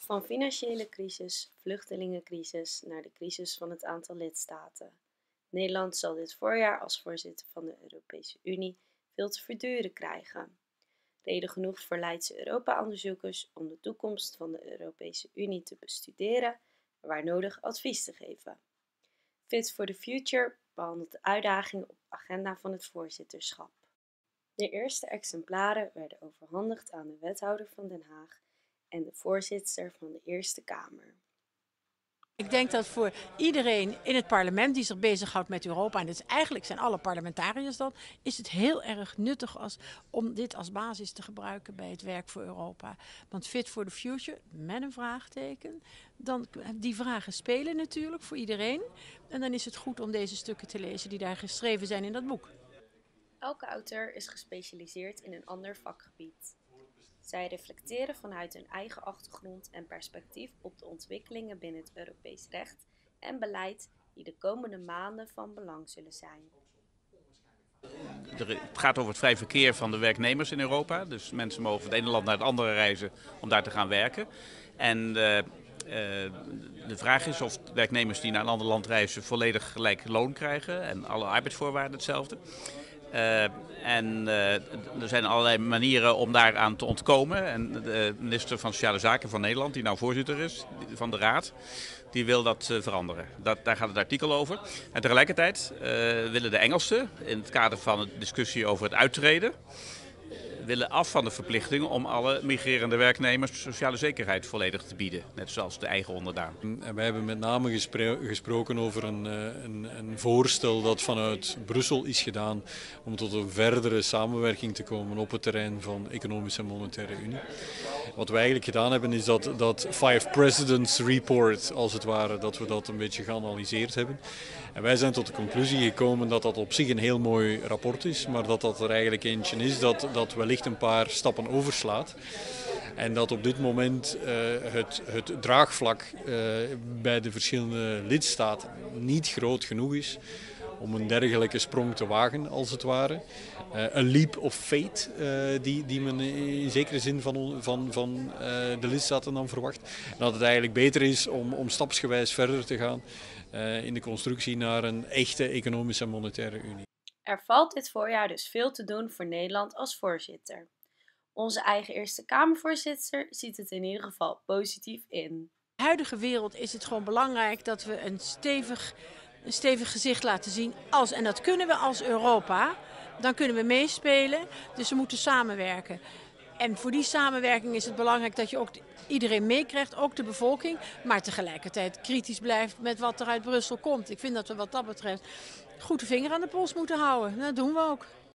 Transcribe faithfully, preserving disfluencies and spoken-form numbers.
Van financiële crisis, vluchtelingencrisis naar de crisis van het aantal lidstaten. Nederland zal dit voorjaar als voorzitter van de Europese Unie veel te verduren krijgen. Reden genoeg voor Leidse Europa-onderzoekers om de toekomst van de Europese Unie te bestuderen en waar nodig advies te geven. Fit for the Future behandelt de uitdagingen op de agenda van het voorzitterschap. De eerste exemplaren werden overhandigd aan de wethouder van Den Haag en de voorzitter van de Eerste Kamer. Ik denk dat voor iedereen in het parlement die zich bezighoudt met Europa, en dus eigenlijk zijn alle parlementariërs dat, is het heel erg nuttig als, om dit als basis te gebruiken bij het werk voor Europa. Want Fit for the Future, met een vraagteken, dan, die vragen spelen natuurlijk voor iedereen. En dan is het goed om deze stukken te lezen die daar geschreven zijn in dat boek. Elke auteur is gespecialiseerd in een ander vakgebied. Zij reflecteren vanuit hun eigen achtergrond en perspectief op de ontwikkelingen binnen het Europees recht en beleid die de komende maanden van belang zullen zijn. Het gaat over het vrij verkeer van de werknemers in Europa. Dus mensen mogen van het ene land naar het andere reizen om daar te gaan werken. En uh, uh, de vraag is of werknemers die naar een ander land reizen volledig gelijk loon krijgen en alle arbeidsvoorwaarden hetzelfde. Uh, en uh, er zijn allerlei manieren om daaraan te ontkomen. En de minister van Sociale Zaken van Nederland, die nou voorzitter is van de Raad, die wil dat uh, veranderen. Dat, daar gaat het artikel over. En tegelijkertijd uh, willen de Engelsen, in het kader van de discussie over het uittreden, willen af van de verplichting om alle migrerende werknemers sociale zekerheid volledig te bieden. Net zoals de eigen onderdaan. En wij hebben met name gespro gesproken over een, een, een voorstel dat vanuit Brussel is gedaan om tot een verdere samenwerking te komen op het terrein van Economische en Monetaire Unie. Wat we eigenlijk gedaan hebben is dat, dat Five Presidents Report, als het ware, dat we dat een beetje geanalyseerd hebben. En wij zijn tot de conclusie gekomen dat dat op zich een heel mooi rapport is, maar dat dat er eigenlijk eentje is dat, dat wellicht een paar stappen overslaat. En dat op dit moment uh, het, het draagvlak uh, bij de verschillende lidstaten niet groot genoeg is om een dergelijke sprong te wagen, als het ware. Uh, een leap of faith uh, die, die men in zekere zin van, van, van uh, de lidstaten dan verwacht. En dat het eigenlijk beter is om, om stapsgewijs verder te gaan uh, in de constructie naar een echte economische en monetaire unie. Er valt dit voorjaar dus veel te doen voor Nederland als voorzitter. Onze eigen Eerste Kamervoorzitter ziet het in ieder geval positief in. In de huidige wereld is het gewoon belangrijk dat we een stevig, een stevig gezicht laten zien. Als, en dat kunnen we als Europa. Dan kunnen we meespelen. Dus we moeten samenwerken. En voor die samenwerking is het belangrijk dat je ook iedereen meekrijgt, ook de bevolking. Maar tegelijkertijd kritisch blijft met wat er uit Brussel komt. Ik vind dat we wat dat betreft goed de vinger aan de pols moeten houden. Dat doen we ook.